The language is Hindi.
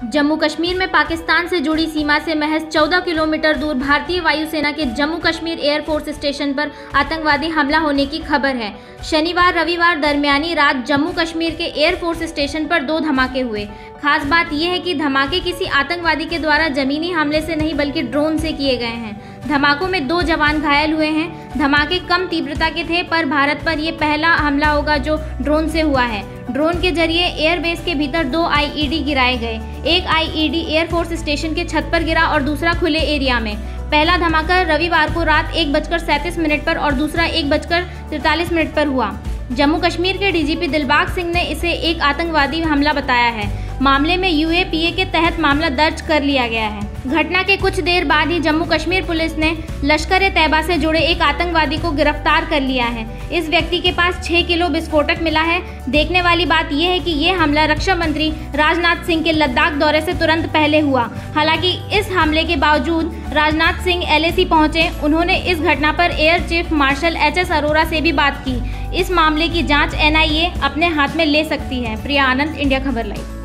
जम्मू कश्मीर में पाकिस्तान से जुड़ी सीमा से महज 14 किलोमीटर दूर भारतीय वायुसेना के जम्मू कश्मीर एयरफोर्स स्टेशन पर आतंकवादी हमला होने की खबर है। शनिवार रविवार दरमियानी रात जम्मू कश्मीर के एयरफोर्स स्टेशन पर 2 धमाके हुए। खास बात यह है कि धमाके किसी आतंकवादी के द्वारा जमीनी हमले से नहीं बल्कि ड्रोन से किए गए हैं। धमाकों में 2 जवान घायल हुए हैं। धमाके कम तीव्रता के थे, पर भारत पर यह पहला हमला होगा जो ड्रोन से हुआ है। ड्रोन के जरिए एयरबेस के भीतर 2 आईईडी गिराए गए। एक आईईडी एयरफोर्स स्टेशन के छत पर गिरा और दूसरा खुले एरिया में। पहला धमाका रविवार को रात 1:37 पर और दूसरा 1:43 पर हुआ। जम्मू कश्मीर के डीजीपी दिलबाग सिंह ने इसे एक आतंकवादी हमला बताया है। मामले में यूएपीए के तहत मामला दर्ज कर लिया गया है। घटना के कुछ देर बाद ही जम्मू कश्मीर पुलिस ने लश्कर-ए-तैयबा से जुड़े एक आतंकवादी को गिरफ्तार कर लिया है। इस व्यक्ति के पास 6 किलो विस्फोटक मिला है। देखने वाली बात यह है कि यह हमला रक्षा मंत्री राजनाथ सिंह के लद्दाख दौरे से तुरंत पहले हुआ। हालांकि इस हमले के बावजूद राजनाथ सिंह LAC पहुंचे। उन्होंने इस घटना पर air chief marshal HS Arora से भी बात की। इस मामले की जांच NIA अपने हाथ में ले सकती है। Priya Anand, India Khabar live.